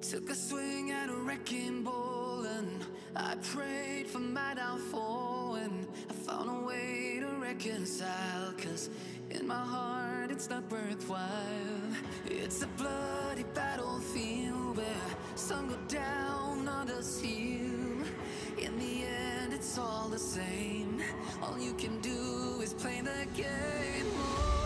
Took a swing at a wrecking ball and I prayed for my downfall, and I found a way to reconcile, 'cause in my heart it's not worthwhile. It's a bloody battlefield where some go down, others heal. In the end it's all the same. All you can do is play the game. Oh.